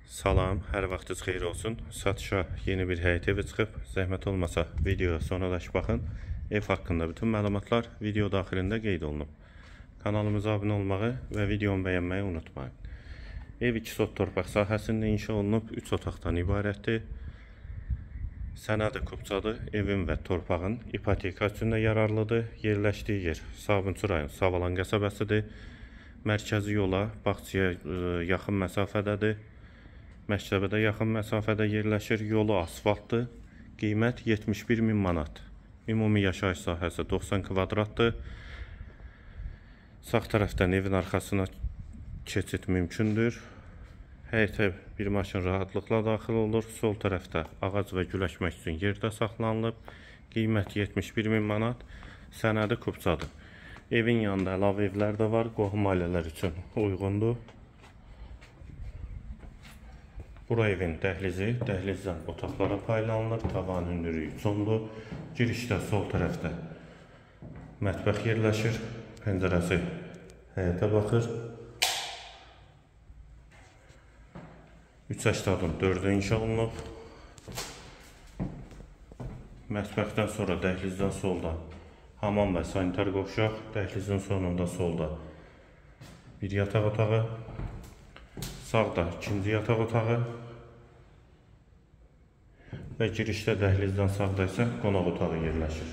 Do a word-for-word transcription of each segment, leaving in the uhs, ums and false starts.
Salam, hər vaxtınız xeyir olsun. Satışa yeni bir həyət evi çıxıb. Zəhmət olmasa videoya sonradaş baxın. Ev haqqında bütün məlumatlar video daxilində qeyd olunub. Kanalımıza abunə olmağı və videomu bəyənməyi unutmayın. Ev iki sot torpaq sahəsində inşa olunub, üç otaqdan ibarətdir. Sənədi kupçadır. Evin və torpağın ipoteka üçün də yararlıdır. Yerləşdiyi yer Sabunçu rayon Savalan qəsəbəsidir. Mərkəzi yola, bağçaya yaxın məsafədədir. Məktəbədə yaxın məsafədə yerləşir. Yolu asfaltdır. Qiymət yetmiş bir min manat. Ümumi yaşayış sahəsi doxsan kvadratdır. Sağ tərəfdən evin arxasına keçid mümkündür. Həyətə bir maşın rahatlıqla daxil olur. Sol tərəfdə ağac və gül əkmək üçün yerdə saxlanılıb. Qiymət yetmiş bir min manat. Sənədi kupçadır. Evin yanında əlavə evlər də var. Qohum ailələr üçün uyğundur. Bura evin dəhlizi, dəhlizdən otaqlara paylanılır, tavan hündürlüyü üç ondur. Girişdə sol tərəfdə mətbəx yerləşir, pəncərəsi həyətə baxır. üç səksən dördü inşa olunub. Mətbəxdən sonra dəhlizdən solda hamam və sanitar qovşaq, dəhlizin sonunda solda bir yataq otağı. Sağda ikinci yataq otağı və girişdə dəhlizdən sağda isə qonaq otağı yerləşir.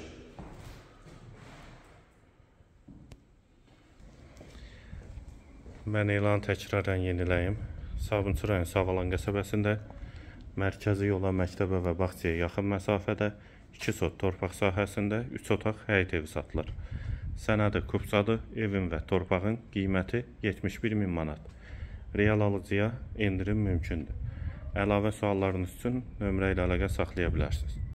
Mən elanı təkrarən yeniləyim. Sabunçu rayon Savalan qəsəbəsində mərkəzi yola, məktəbə və bağçaya yaxın məsafədə iki sot torpaq sahəsində üç otaq həyət evi satılır. Sənədi kupçadır. Evin və torpağın qiyməti yetmiş bir min manat. Real alıcıya endirim mümkündür. Əlavə suallarınız üçün nömrə ilə əlaqə saxlaya bilərsiniz.